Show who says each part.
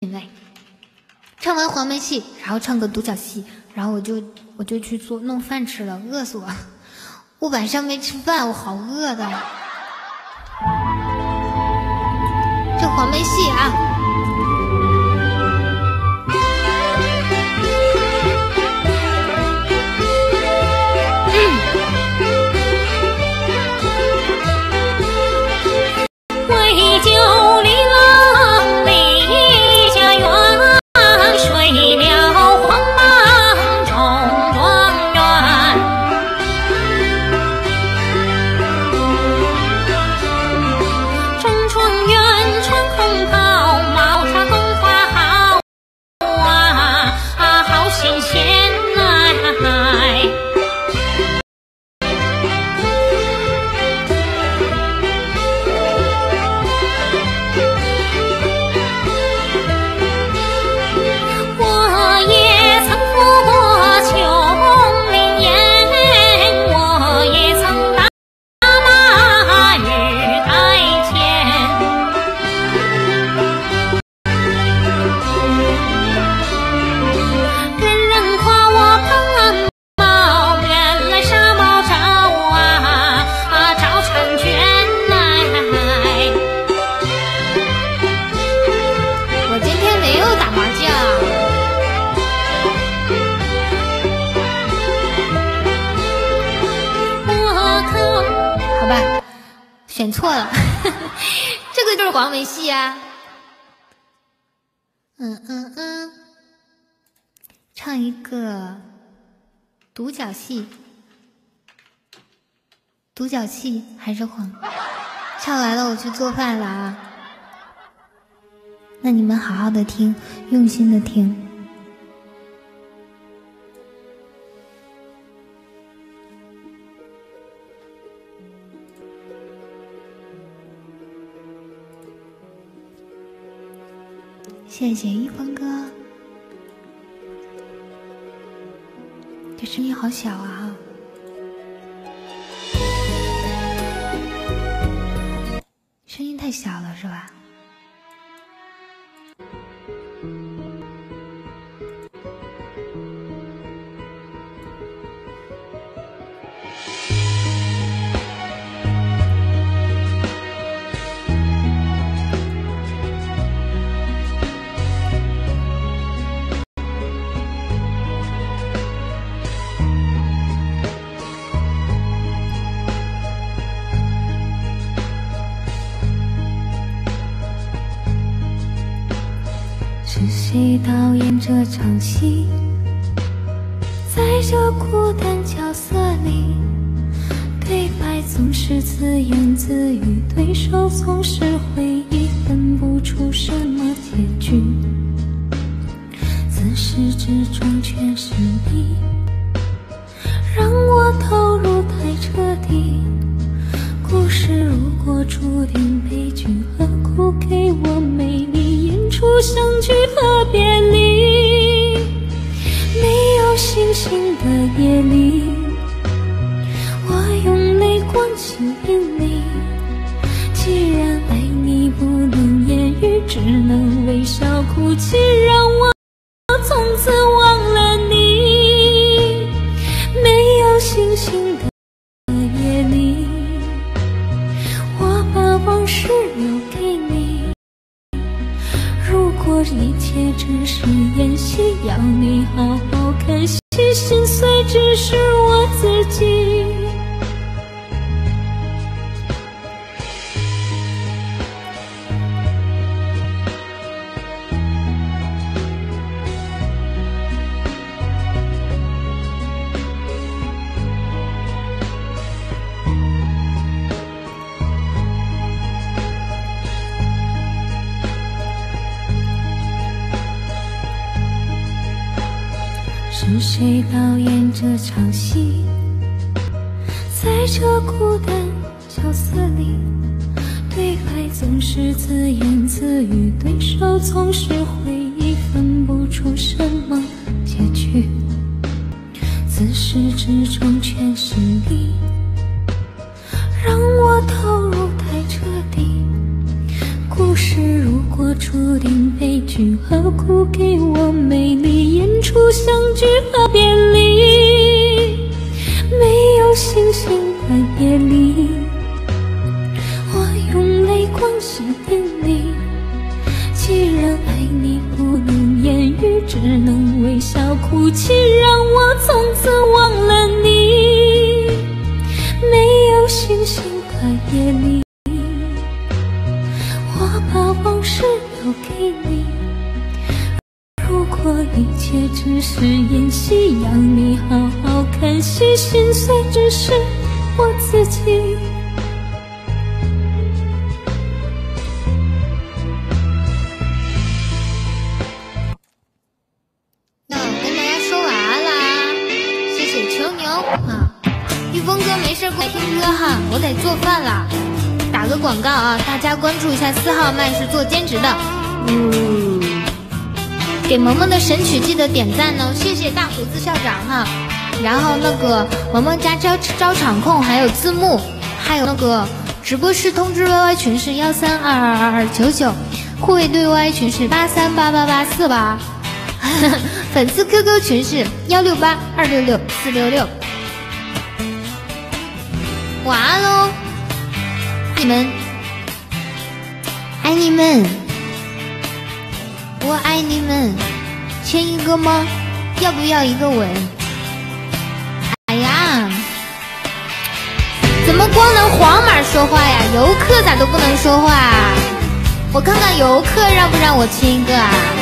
Speaker 1: 品味。唱完黄梅戏，然后唱个独角戏，然后我就去弄饭吃了，饿死我！我晚上没吃饭，我好饿的。这黄梅戏啊。选错了，这个就是黄梅戏啊。唱一个独角戏，独角戏还是黄？唱完了我去做饭了啊。那你们好好的听，用心的听。谢谢一峰哥，这声音好小啊！声音太小了是吧？
Speaker 2: 是谁导演这场戏？在这孤单角色里，对白总是自言自语，对手总是回忆，分不出什么结局。自始至终全是你，让我投入太彻底。故事如果注定悲剧，何苦给我美丽？演出相聚和别离，没有星星的夜里，我用泪灌进眼里。既然爱你不能言语，只能微笑哭泣，让我从此忘了你。没有星星的夜里，我把往事留给你。如果一切只是演戏，要你好好看戏，心碎只是我自己。是谁导演这场戏？在这孤单角色里，对白总是自言自语，对手总是回忆，分不出什么结局。自始至终全是你，让我投入太彻底。故事如果果注定悲剧，何苦给我美丽演出相聚和别离？没有星星的夜里，我用泪光是定你。既然爱你不能言语，只能微笑哭泣，让我从此忘了你。没有星星的夜里，我把往事都给你。如果一切只是演戏，让你好好看戏，心碎只是我自己。
Speaker 1: 那我跟大家说晚安啦，谢谢秋牛啊，玉峰哥没事过来听歌哈，我得做饭啦。打个广告啊，大家关注一下4号麦是做兼职的，给萌萌的神曲记得点赞哦，谢谢大胡子校长哈。然后那个萌萌家招场控，还有字幕，还有那个直播室通知 YY 群是1322299，护卫对 YY 群是8388848，粉丝 QQ 群是168266466。晚安喽，你们，爱你们，我爱你们，牵一个吗？要不要一个吻？哎呀，怎么光能黄码说话呀？游客咋都不能说话？我看看游客让不让我亲一个啊？